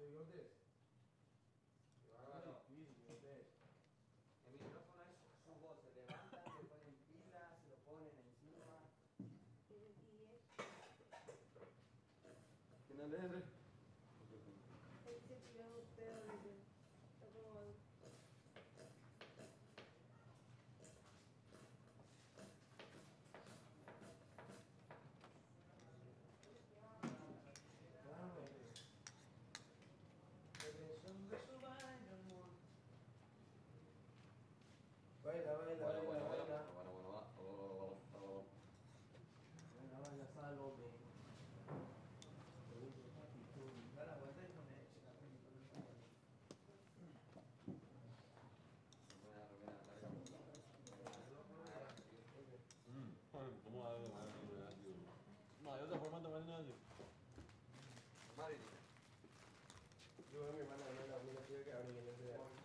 digo this. Qué bárbaro. El micrófono es su voz, se levantan, se ponen pilas, se lo ponen encima. ¿Quién es ese? Él se tiró un pedo de está como Baila, baila, Bueno, baila, bueno, bueno, baila. bueno, bueno, va. Baila, baila, Salome. Dale la vuelta y pone la película. ¿Cómo va a ver? No, hay otra forma de tomar el Madrid. Yo veo a mi hermana, no la que abrir en el